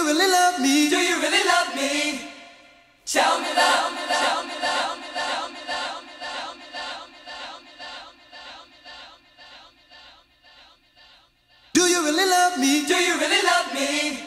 really love me? Do you really love me? Tell me love, tell me love, tell me love, tell me love, tell me love, tell me love, tell me love. Do you really love me? Do you really love me?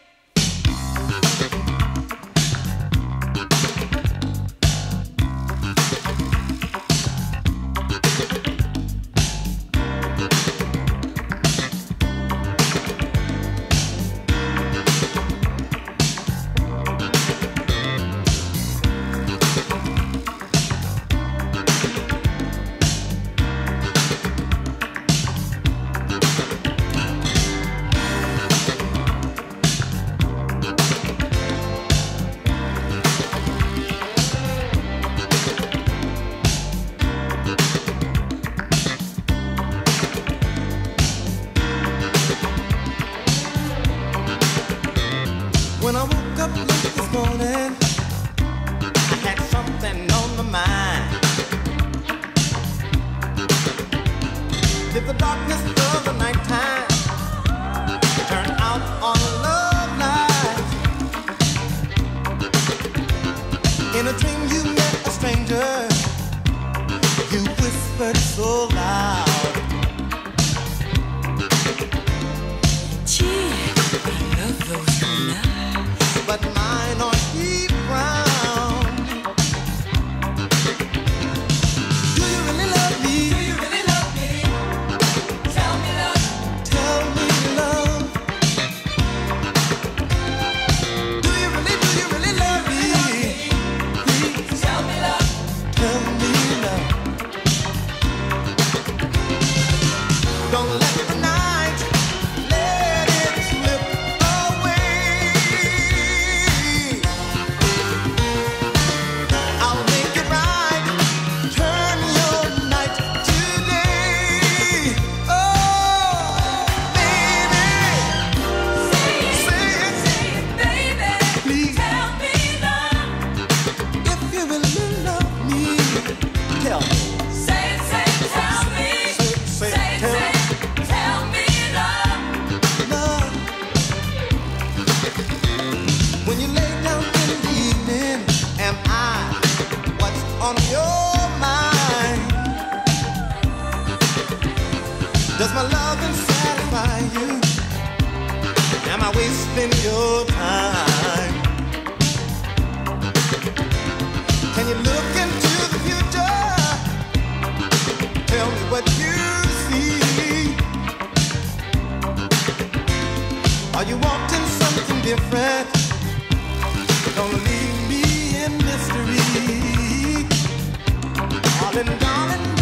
When I woke up late this morning, I had something on my mind. Did the darkness of the nighttime turn out on a love light? In a dream you met a stranger, you whispered so loud. Gee, I love those nights. But mine are deep brown. Do you really love me? Do you really love me? Tell me love. Tell me love. Do you really love me? Please Tell me love. tell me love. Don't let the night let it slip away. I'll make it right. Turn your night to day. Oh, baby, say it, Baby, please. tell me love. If you really love me, tell me. Say it, tell me. Say it, Tell me love. love. When you lay down in the evening, am I what's on your mind? Does my loving satisfy you? Am I wasting your time? Can you look into the future? Tell me what you see. Are you wanting something different? Don't leave me in mystery. Darling, darling,